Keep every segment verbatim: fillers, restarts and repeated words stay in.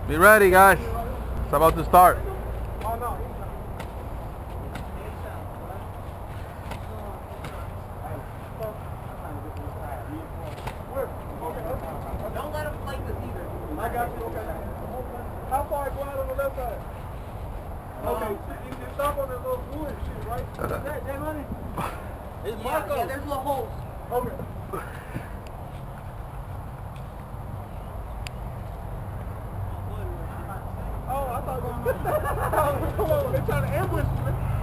Be ready, guys. It's about to start. Don't let him play this either. I got you, okay. How far go out on the left side? Okay, you can stop on that little wood shit, right? Is that, that money? It's Yeah, Marco. yeah, there's little holes. Okay. Oh, I thought it was... Come on, they're trying to ambush me.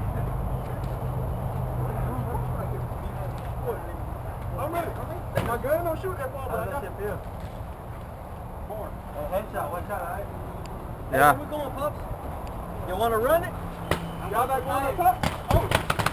I'm ready. My gun don't shoot that ball, but I got it. More. Headshot, one shot, alright? Yeah. Hey, where we going, Pups? You want to run it? Y'all not going up top? Oh.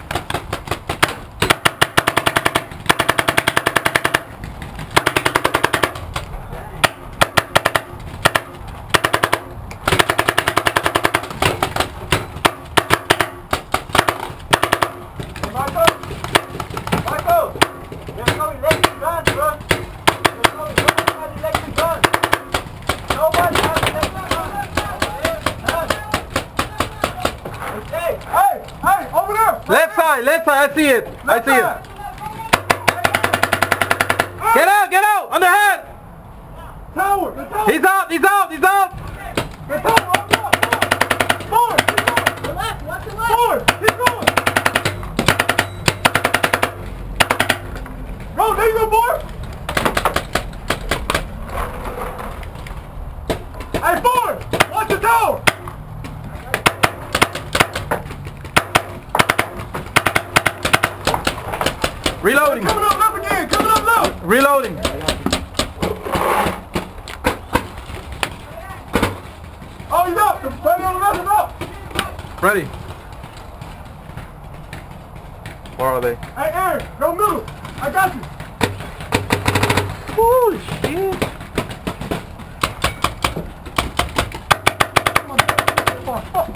Left side, left side, I see it. I see it. Get out, get out, on the head. Tower, He's out, he's out, he's out. the tower, up top, forward, keep going. The left, left, the left. Forward, keep going. Go, there you go, boy. Hey, forward, watch the tower. Reloading. Coming up left again, coming up left. Reloading. Oh, he's up. The play on the left is up. Ready. Where are they? Hey, Aaron, go middle. I got you. Holy shit. Come on, come on, fuck.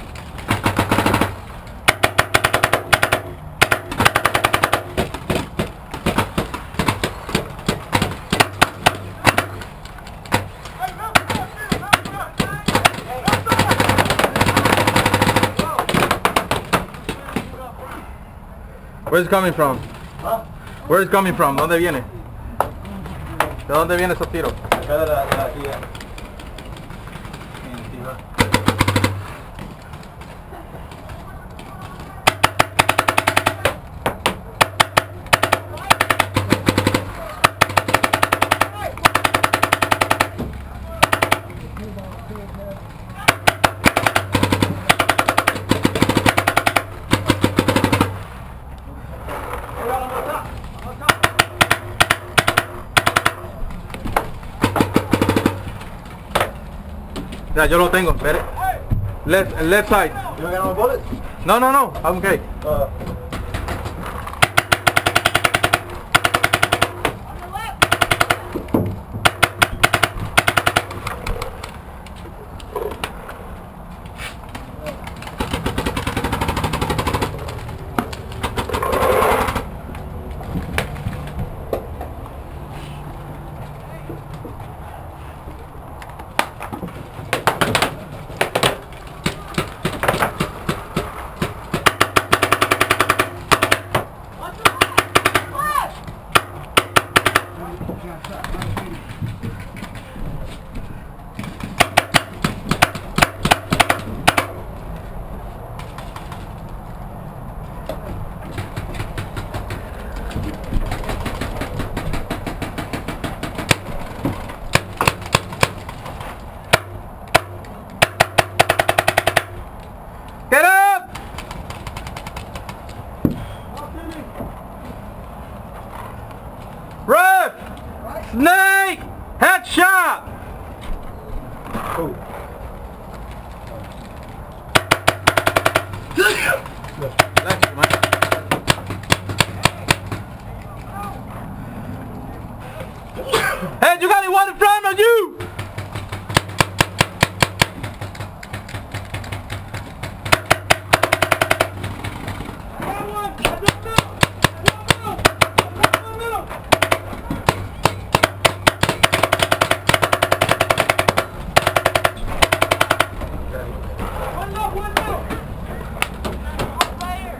Where's it coming from? Huh? Where is it coming from? ¿Dónde viene? ¿De dónde vienen esos tiros? Acá de la, de la tía. Ya, yo lo tengo. Espere. Left, left side. You don't get no bullets? No, no, no. I'm okay. Uh, Get up! Rip! Snake! Headshot! cool. Bless you, man. Hey, you got anyone in front of you?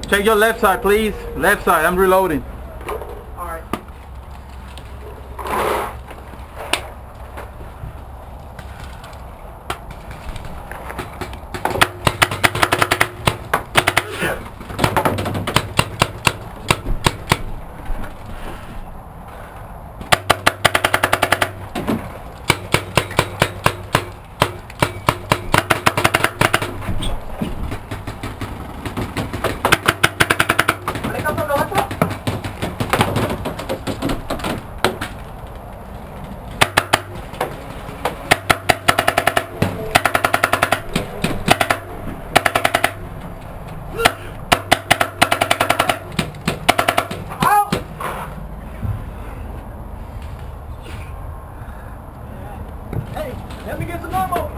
Check your left side, please. Left side. I'm reloading. All right. Hey, let me get some ammo.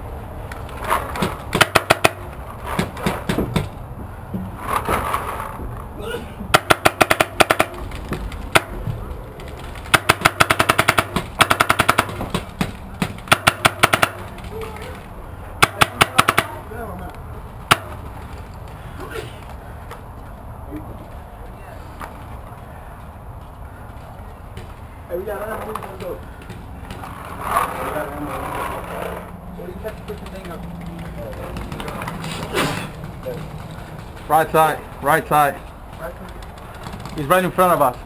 Hey, we got another move to go. Right side, right side. He's right in front of us.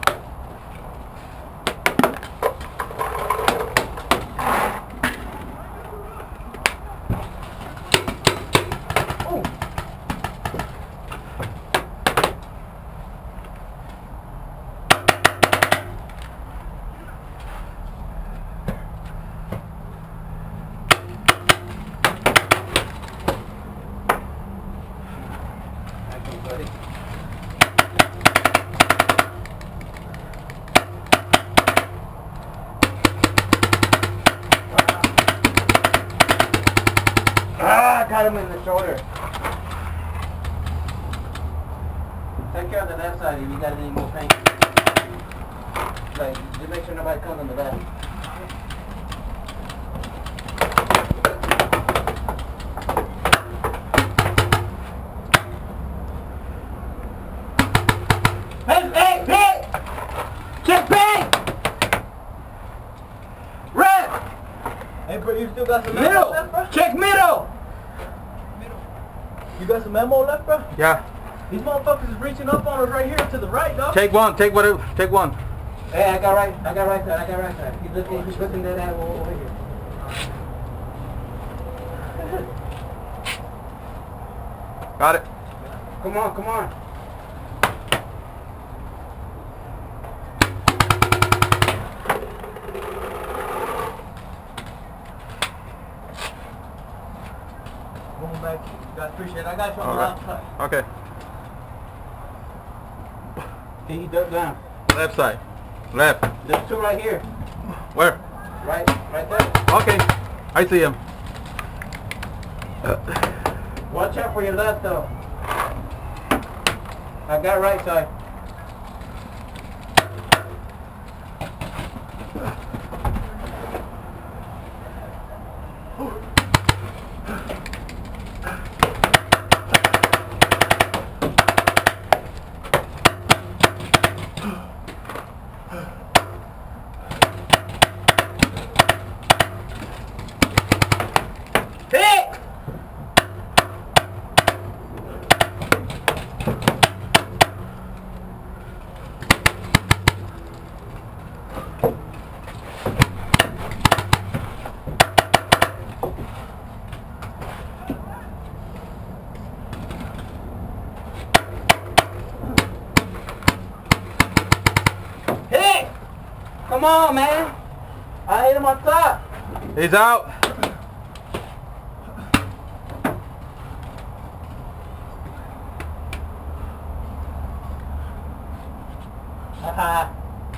Ah, I got him in the shoulder. Take care of the left side if you got any more pain. Like, just make sure nobody comes on the back. Hey, hey, hey! Check bang! Red! Hey, bro, you still got some ammo left, bro? Check middle! Middle. You got some ammo left, bro? Yeah. These motherfuckers is reaching up on us right here to the right, dog. Take one. Take whatever. Take one. Hey, I got right. I got right side. I got right side. He's looking. He's looking at that over here. Got it. Come on, come on. Going back. You guys appreciate it. I got you on the All left side. right. Okay. He he ducked down. Left side. Left. There's two right here. Where? Right, right there. Okay. I see him. Watch out for your left though. I got right side. Come on, man. I hit him on top. He's out. Haha.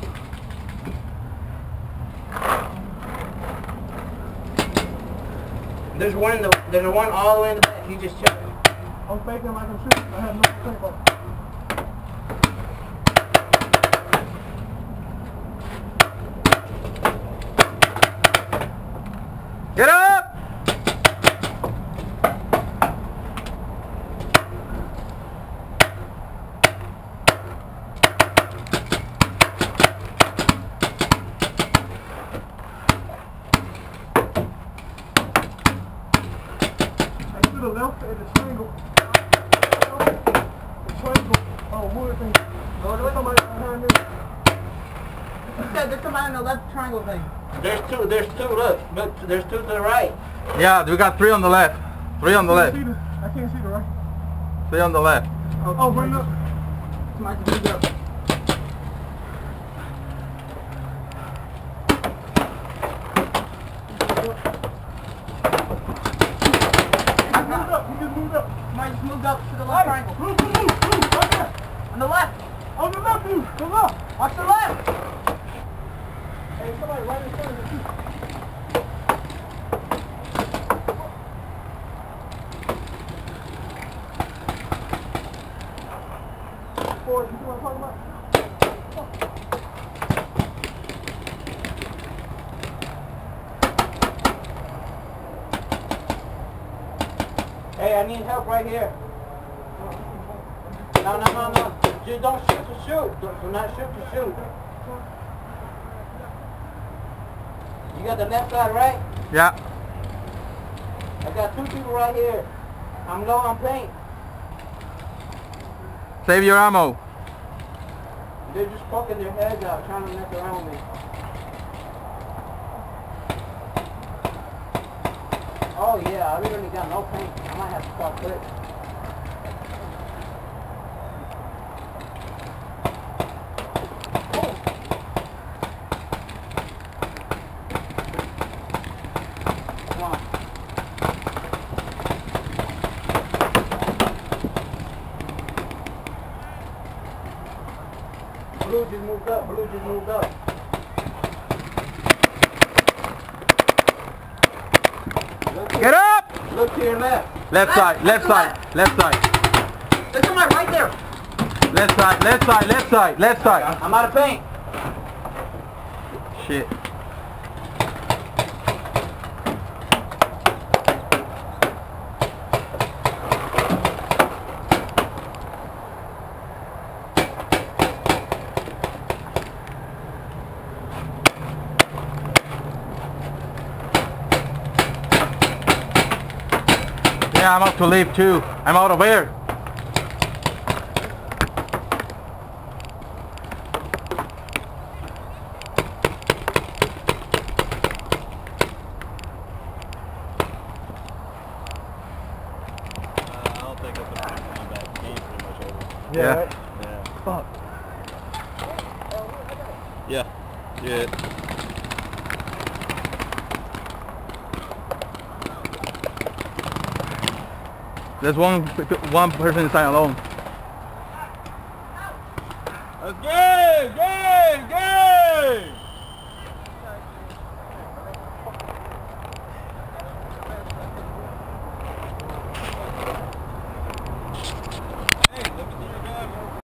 There's one in the there's one all the way in the back. He just checked. I'm faking like I'm shooting. I have no tape on. Get up! said there's somebody in the left triangle thing. There's two, there's two, look. Look, there's two to the right. Yeah, we got three on the left. Three on the I left. can't see the, I can't see the right. Three on the left. Oh, oh bring up. Somebody just moved up. Moved up, he just moved up. Somebody just moved up to the left triangle. Move, move, move, right there. On the left. On the left, dude, the left. Watch the left. Hey, somebody right in front of you. Boys, you know what I'm talking about? Hey, I need help right here. No, no, no, no. Just don't shoot to shoot. Do, do not shoot to shoot. You got the left side, right? Yeah. I got two people right here. I'm low on paint. Save your ammo. They're just poking their heads out, trying to mess around with me. Oh yeah, I really got no paint. I might have to start quick. Come on. Blue just moved up. Blue just moved up. Get up! Look to your left. Left side, left side, left side. There's somebody right there. Left side, left side, left side, left side. I'm out of paint. Shit. Yeah, I'm out to leave too. I'm out of air. I don't think it's a combat game pretty much over. Yeah. Right? Yeah. Fuck. Yeah. Yeah. There's one one person inside alone. Let's get